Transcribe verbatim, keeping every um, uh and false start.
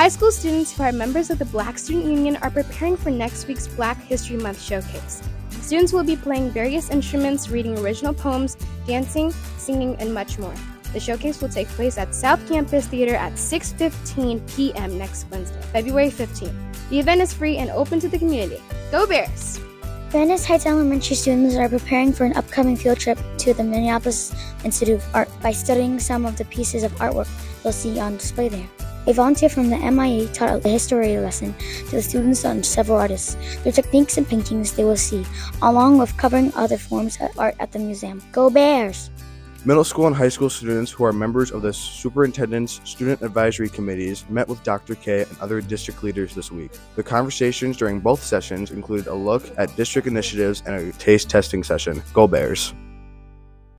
High school students who are members of the Black Student Union are preparing for next week's Black History Month showcase. Students will be playing various instruments, reading original poems, dancing, singing, and much more. The showcase will take place at South Campus Theater at six fifteen p.m. next Wednesday, February fifteenth. The event is free and open to the community. Go Bears! Venice Heights Elementary students are preparing for an upcoming field trip to the Minneapolis Institute of Art by studying some of the pieces of artwork they'll see on display there. A volunteer from the M I A taught a history lesson to the students on several artists, their techniques and paintings they will see, along with covering other forms of art at the museum. Go Bears! Middle school and high school students who are members of the Superintendent's Student Advisory Committees met with Doctor K and other district leaders this week. The conversations during both sessions included a look at district initiatives and a taste testing session. Go Bears!